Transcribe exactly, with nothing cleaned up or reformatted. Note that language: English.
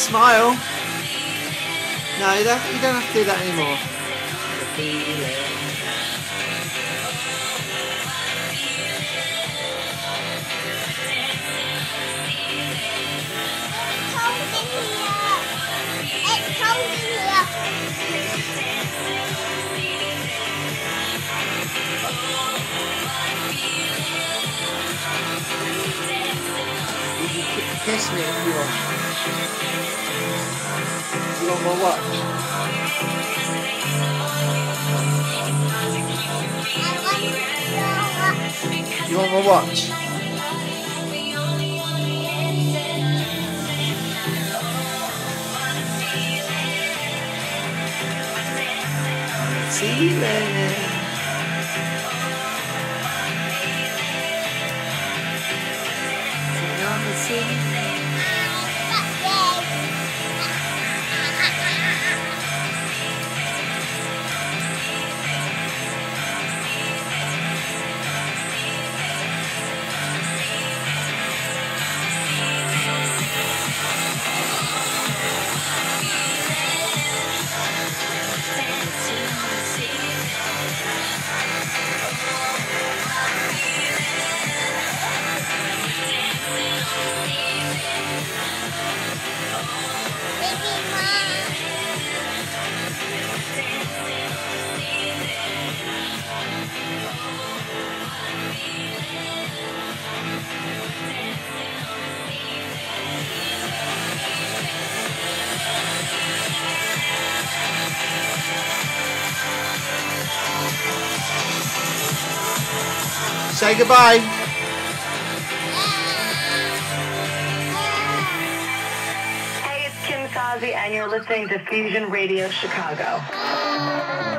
smile. No, you don't, you don't have to do that anymore. It's cold in here. You can kiss me if you want. You want more watch? You want more watch? Ceiling. Sitting on the ceiling. Say goodbye. Hey, it's Kim Sazi, and you're listening to Fusion Radio Chicago.